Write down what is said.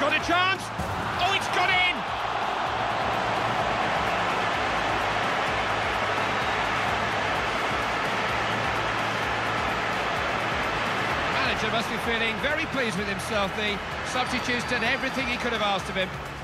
got a chance. Oh, it's got in! The manager must be feeling very pleased with himself. The substitutes did everything he could have asked of him.